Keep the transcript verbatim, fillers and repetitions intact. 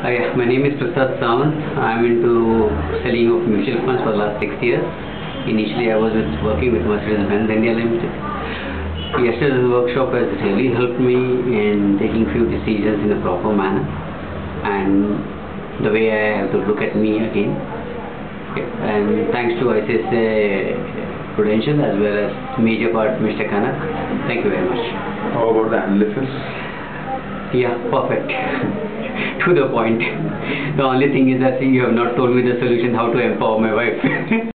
Hi, my name is Prasad Samant. I'm into selling of mutual funds for the last six years. Initially, I was with, working with Mercedes-Benz India Limited. Yesterday's workshop has really helped me in taking few decisions in a proper manner and the way I have to look at me again. Okay. And thanks to I C I C I Prudential as well as major part Mister Kanak. Thank you very much. How about the analysis? Yeah, perfect. To the point. The only thing is that you have not told me the solution how to empower my wife.